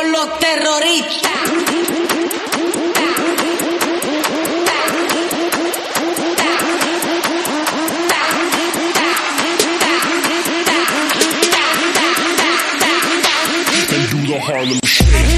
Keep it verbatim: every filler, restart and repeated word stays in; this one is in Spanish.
con los terroristas. And do the Harlem Shake.